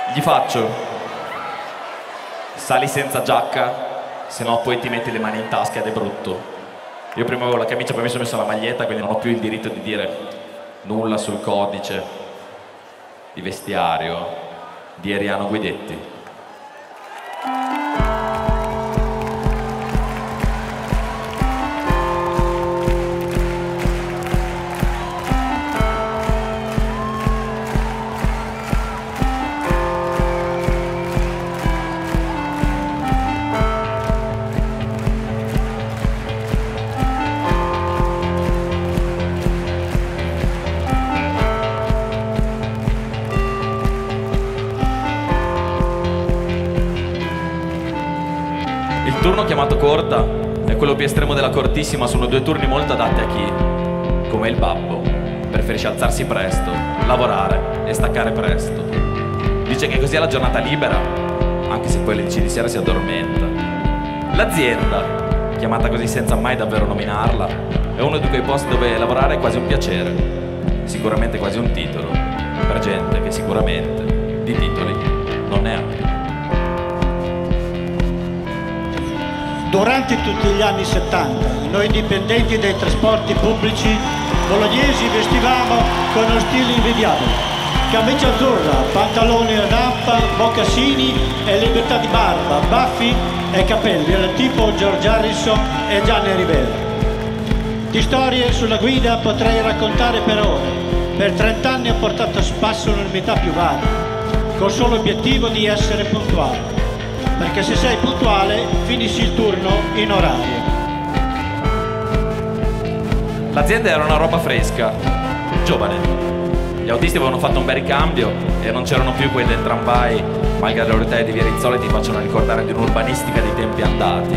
Gli faccio: sali senza giacca, se no poi ti metti le mani in tasca ed è brutto. Io prima avevo la camicia, poi mi sono messo la maglietta, quindi non ho più il diritto di dire nulla sul codice di vestiario di Eriano Guidetti. Il turno chiamato corta è quello più estremo della cortissima, sono due turni molto adatti a chi, come il babbo, preferisce alzarsi presto, lavorare e staccare presto. Dice che così ha la giornata libera, anche se poi alle 10 di sera si addormenta. L'azienda, chiamata così senza mai davvero nominarla, è uno di quei posti dove lavorare è quasi un piacere, sicuramente quasi un titolo, per gente che sicuramente di titoli non ne ha. Durante tutti gli anni 70, noi dipendenti dei trasporti pubblici bolognesi vestivamo con uno stile invidiabile. Camicia azzurra, pantaloni a nappa, mocassini e libertà di barba, baffi e capelli, era tipo George Harrison e Gianni Rivera. Di storie sulla guida potrei raccontare per ore. Per 30 anni ho portato a spasso l'unità più varia, col solo obiettivo di essere puntuale. Perché se sei puntuale finisci il turno in orario. L'azienda era una roba fresca, giovane. Gli autisti avevano fatto un bel ricambio e non c'erano più quei del tramvai, malgrado le rotaie di Via Rizzoli ti facciano ricordare di un'urbanistica dei tempi andati.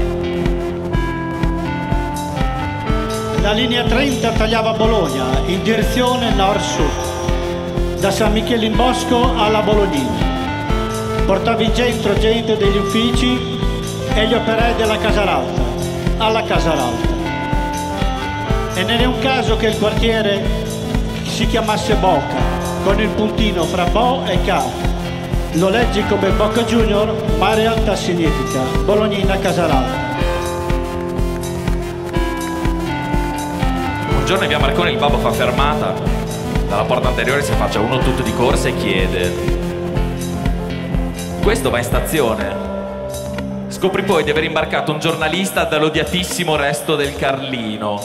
La linea 30 tagliava Bologna in direzione nord-sud, da San Michele in Bosco alla Bolognina. Portava in centro gente degli uffici e gli operai della Casaralta, alla Casaralta. E non è un caso che il quartiere si chiamasse Boca, con il puntino fra Bo e Ca. Lo leggi come Boca Junior, ma in realtà significa Bolognina Casaralta. Un giorno in via Marconi il babbo fa fermata, dalla porta anteriore si affaccia uno tutto di corsa e chiede: questo va in stazione? Scopri poi di aver imbarcato un giornalista dall'odiatissimo Resto del Carlino.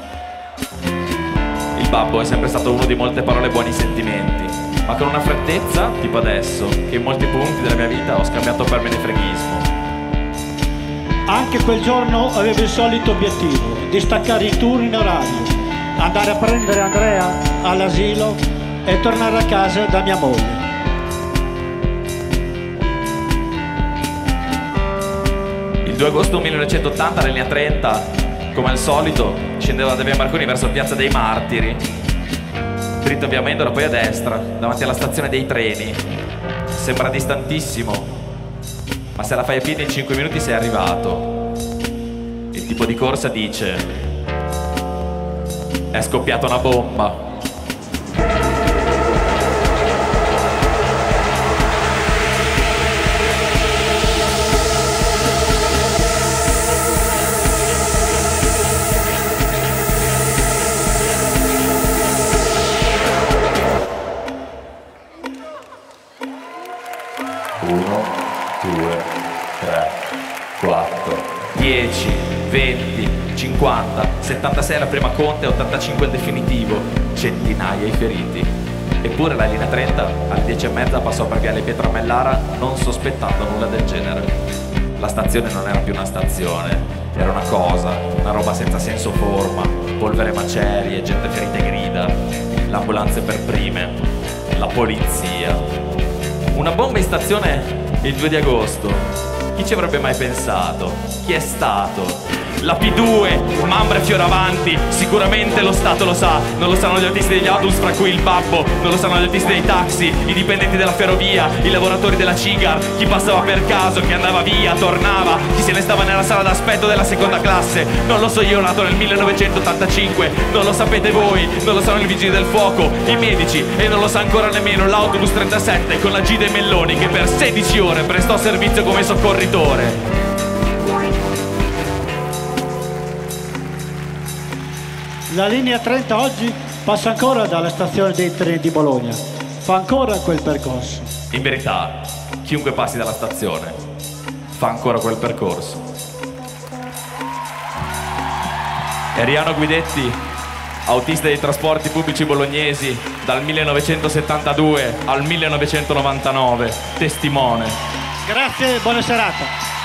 Il babbo è sempre stato uno di molte parole e buoni sentimenti, ma con una freddezza, tipo adesso, che in molti punti della mia vita ho scambiato per menefreghismo. Anche quel giorno avevo il solito obiettivo, di staccare il turno in orario, andare a prendere Andrea all'asilo e tornare a casa da mia moglie. Il 2 agosto 1980, la linea 30, come al solito, scendeva da via Marconi verso Piazza dei Martiri, dritto via Amendola, poi a destra, davanti alla stazione dei treni. Sembra distantissimo, ma se la fai a piedi in 5 minuti sei arrivato. Il tipo di corsa dice: è scoppiata una bomba. Uno, 2, 3, 4, 10, 20, 50, 76 la prima conta e 85 il definitivo, centinaia i feriti. Eppure la linea 30 alle 10:30 passò per Viale Pietramellara non sospettando nulla del genere. La stazione non era più una stazione, era una cosa, una roba senza senso forma, polvere macerie, gente ferita e grida, le ambulanze per prime, la polizia. Una bomba in stazione il 2 di agosto. Chi ci avrebbe mai pensato? Chi è stato? la P2, Mambra e Fioravanti, sicuramente lo Stato lo sa, non lo sanno gli autisti degli autobus, fra cui il babbo, non lo sanno gli autisti dei taxi, i dipendenti della ferrovia, i lavoratori della Cigar, chi passava per caso, chi andava via, tornava, chi se ne stava nella sala d'aspetto della seconda classe. Non lo so io, nato nel 1985, non lo sapete voi, non lo sanno i vigili del fuoco, i medici, e non lo sa ancora nemmeno l'autobus 37 con la G dei Melloni che per 16 ore prestò servizio come soccorritore. La linea 30 oggi passa ancora dalla stazione dei treni di Bologna, fa ancora quel percorso. In verità, chiunque passi dalla stazione fa ancora quel percorso. Eriano Guidetti, autista dei trasporti pubblici bolognesi dal 1972 al 1999, testimone. Grazie e buona serata.